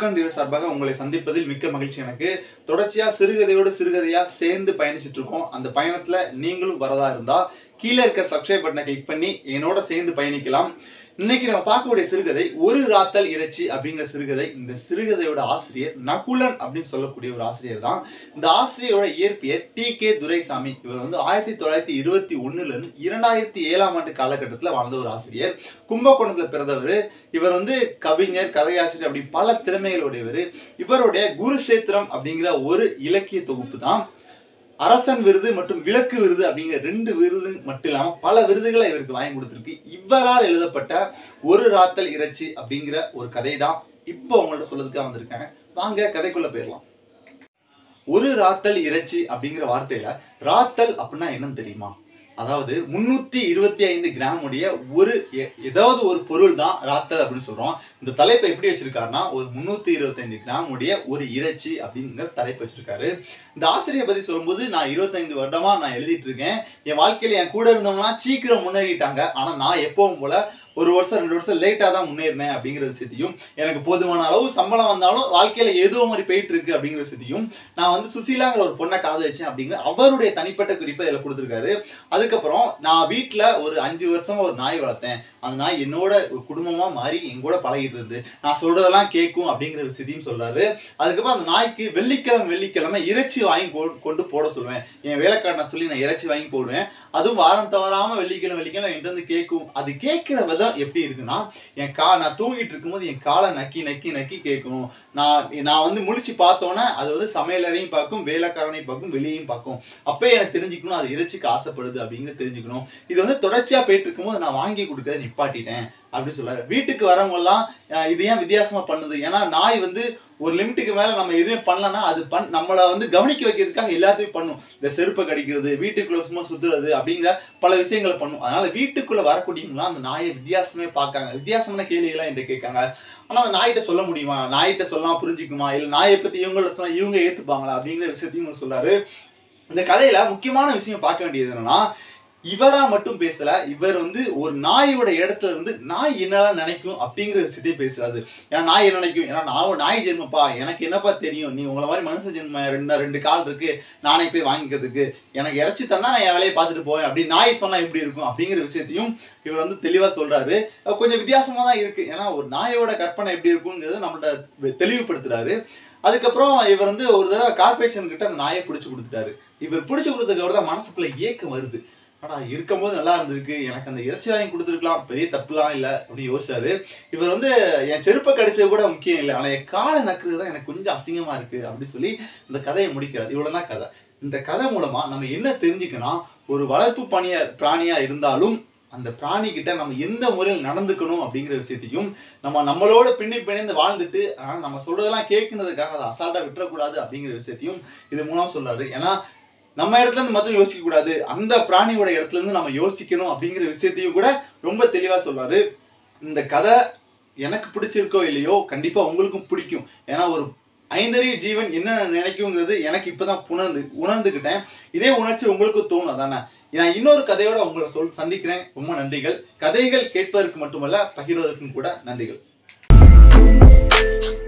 புக்கன் சார்பாக உங்களை சந்திப்பதில் மிக்க மகிழ்ச்சி. எனக்கு தொடர்ச்சியா சிறுகதையோடு சிறுகதையா சேர்ந்து பயணிச்சுட்டு இருக்கோம். அந்த பயணத்துல நீங்களும் வரதா இருந்தா கீழே இருக்க சப்ஸ்கிரைப் பட்டனை கிளிக் பண்ணி என்னோட சேர்ந்து பயணிக்கலாம். இன்னைக்கு நம்ம பார்க்கக்கூடிய சிறுகதை ஒரு ராத்தல் இறைச்சி அப்படிங்கிற சிறுகதை. இந்த சிறுகதையோட ஆசிரியர் நகுலன் அப்படின்னு சொல்லக்கூடிய ஒரு ஆசிரியர் தான். இந்த ஆசிரியரோட இயற்பியர் டி.கே. துரைசாமி. இவர் வந்து 1921 இருந்து 2007 ஆண்டு காலகட்டத்தில் வாழ்ந்த ஒரு ஆசிரியர். கும்பகோணத்துல பிறந்தவர். இவர் வந்து கவிஞர், கதையாசிரியர், அப்படி பல திறமைகளுடையவர். இவருடைய குருஷேத்திரம் அப்படிங்கிற ஒரு இலக்கிய தொகுப்பு தான் அரசன் விருது மற்றும் விளக்கு விருது அப்படிங்கிற 2 விருது மட்டும் இல்லாமல் பல விருதுகளை இவருக்கு வாங்கி கொடுத்துருக்கு. இவரால் எழுதப்பட்ட ஒரு ராத்தல் இறைச்சி அப்படிங்கிற ஒரு கதை தான் இப்போ உங்கள்ட்ட சொல்றதுக்காக வந்திருக்காங்க. வாங்க கதைக்குள்ள போயிடலாம். ஒரு ராத்தல் இறைச்சி அப்படிங்கிற வார்த்தையில ராத்தல் அப்படின்னா என்னன்னு தெரியுமா? அதாவது 325 கிராம் உடைய ஏதாவது ஒரு பொருள் தான் ராத்தல் அப்படின்னு சொல்றோம். இந்த தலைப்பை எப்படி வச்சிருக்காருன்னா, ஒரு 325 கிராம் உடைய ஒரு இறைச்சி அப்படிங்கிற தலைப்பு வச்சிருக்காரு. இந்த ஆசிரியரை பத்தி சொல்லும்போது, நான் 25 வருடமா நான் எழுதிட்டு இருக்கேன். என் வாழ்க்கையில என் கூட இருந்தவங்கன்னா சீக்கிரம் முன்னேறிட்டாங்க. ஆனா நான் எப்பவும் போல 1 வருஷம் 2 வருஷம் லேட்டா தான் முன்னேறினேன் அப்படிங்கிற விஷயத்தையும், எனக்கு போதுமான அளவு சம்பளம் வந்தாலும் வாழ்க்கையில ஏதோ மாதிரி போயிட்டு இருக்கு அப்படிங்கிற விஷயத்தையும், நான் வந்து சுசீலாங்கிற ஒரு பொண்ணை காதலிச்சேன் அப்படிங்கிற அவருடைய தனிப்பட்ட குறிப்பை இதில் கொடுத்துருக்காரு. அதுக்கப்புறம் நான் வீட்டில் ஒரு 5 வருஷமா ஒரு நாய் வளர்த்தேன். அந்த நாய் என்னோட குடும்பமா மாறி என் கூட பழகிட்டு இருந்து நான் சொல்றதெல்லாம் கேட்கும் அப்படிங்கிற விஷயத்தையும் சொல்றாரு. அதுக்கப்புறம் அந்த நாய்க்கு வெள்ளிக்கிழமை இறைச்சி வாங்கி கொண்டு போட சொல்லுவேன். என் வேலைக்காரனை சொல்லி நான் இறைச்சி வாங்கி போடுவேன். அதுவும் வாரம் தவறாம வெள்ளிக்கிழமை என்கிட்ட வந்து கேட்கும். அது கேட்கிற விதம் எப்படி இருக்குன்னா, நான் தூங்கிட்டு இருக்கும்போது என் காலை நக்கி நக்கி நக்கி கேட்கணும். நான் வந்து முழிச்சு பார்த்தோன்னே அது வந்து சமையலறையும் பார்க்கும், வேலைக்காரனையும் பார்க்கும், வெளியையும் பார்க்கும். அப்பயே எனக்கு தெரிஞ்சுக்கணும் அது இறைச்சிக்கு ஆசைப்படுது அப்படிங்கிறது தெரிஞ்சுக்கணும். இது வந்து தொடர்ச்சியா போயிட்டு இருக்கும்போது நான் வாங்கி கொடுக்கறத நிப்பாட்டிட்டேன் அப்படின்னு சொல்றாரு. வீட்டுக்கு வரவங்க எல்லாம் இது ஏன் வித்தியாசமா பண்ணுது? ஏன்னா நாய் வந்து ஒரு லிமிட்டுக்கு மேல நம்ம எதுவுமே பண்ணலன்னா அது நம்மளை வந்து கவனிக்க வைக்கிறதுக்காக எல்லாத்தையும் பண்ணும். இந்த செருப்பை கடிக்கிறது, வீட்டுக்குள்ள சும்மா சுத்துறது அப்படிங்கிற பல விஷயங்களை பண்ணும். அதனால வீட்டுக்குள்ள வரக்கூடியவங்களாம் அந்த நாயை வித்தியாசமே பார்க்காங்க. வித்தியாசமான கேள்விகள்லாம் என்கிட்ட கேட்காங்க. ஆனா அந்த நாய்கிட்ட சொல்ல முடியுமா? நாய்கிட்ட சொல்லாம புரிஞ்சுக்குமா? இல்ல நாயை பத்தி இவங்க ஏத்துப்பாங்களா அப்படிங்கிற விஷயத்தையும் சொல்றாரு. இந்த கதையில முக்கியமான விஷயம் பார்க்க வேண்டியது என்னன்னா, இவரா மட்டும் பேசல. இவர் வந்து ஒரு நாயோட இடத்துல இருந்து நாய் என்னெல்லாம் நினைக்கும் அப்படிங்கிற விஷயத்தையும் பேசுறாரு. ஏன்னா நாய் என்ன நினைக்கும்? ஏன்னா நான் நாய் ஜென்மப்பா, எனக்கு என்னப்பா தெரியும்? நீ உங்களை மாதிரி மனுஷ ஜென்ம 2 கால் இருக்கு, நானே போய் வாங்கிக்கிறதுக்கு, எனக்கு இறைச்சி தந்தா நான் என் வேலையை பார்த்துட்டு போவேன் அப்படி நாய் சொன்னா எப்படி இருக்கும் அப்படிங்கிற விஷயத்தையும் இவர் வந்து தெளிவா சொல்றாரு. கொஞ்சம் வித்தியாசமா தான் இருக்கு. ஏன்னா ஒரு நாயோட கற்பனை எப்படி இருக்குங்கிறத நம்மள்ட்ட தெளிவுபடுத்துறாரு. அதுக்கப்புறம் இவர் வந்து ஒரு தடவை கார்பரேஷன் கிட்ட அந்த நாயை பிடிச்சி கொடுத்துட்டாரு. இவர் பிடிச்சி கொடுத்ததுக்கு அப்புறம் தான் மனசுக்குள்ள ஏக்கம் வருது. ஆனா இருக்கும்போது நல்லா இருந்திருக்கு, எனக்கு அந்த இறைச்சி வாங்கி கொடுத்துருக்கலாம், பெரிய தப்புலாம் இல்லை அப்படின்னு யோசிச்சாரு. இவர் வந்து என் செருப்பை கடிச்சது கூட முக்கியம் இல்லை, ஆனா என் காலை நக்குறது தான் எனக்கு கொஞ்சம் அசிங்கமா இருக்கு அப்படின்னு சொல்லி இந்த கதையை முடிக்கிறார். இவ்வளவுதான் கதை. இந்த கதை மூலமா நம்ம என்ன தெரிஞ்சுக்கணும், ஒரு வளர்ப்பு பிராணியா இருந்தாலும் அந்த பிராணி கிட்ட நம்ம எந்த முறையில் நடந்துக்கணும் அப்படிங்கிற விஷயத்தையும், நம்மளோட பிணைந்து வாழ்ந்துட்டு நம்ம சொல்றதெல்லாம் கேட்கறதுக்காக அதை அசால்ட்டா விட்டுறக்கூடாது அப்படிங்கிற விஷயத்தையும் இது மூலம் சொல்றாரு. ஏன்னா நம்ம இடத்துல இருந்து மட்டும் யோசிக்க கூடாது, அந்த பிராணியோட இடத்துல இருந்து நம்ம யோசிக்கணும் அப்படிங்கிற விஷயத்தையும் கூட ரொம்ப தெளிவா சொல்றாரு. இந்த கதை எனக்கு பிடிச்சிருக்கோ இல்லையோ கண்டிப்பா உங்களுக்கும் பிடிக்கும். ஏன்னா ஒரு 5 அறிவு ஜீவன் என்ன நினைக்குங்கிறது எனக்கு இப்பதான் உணர்ந்துக்கிட்டேன். இதே உணர்ச்சி உங்களுக்கு தோணும் தானே? நான் இன்னொரு கதையோட உங்களை சந்திக்கிறேன். ரொம்ப நன்றிகள். கதைகள் கேட்பதற்கு மட்டுமல்ல, பகிர்வதற்கும் கூட நன்றிகள்.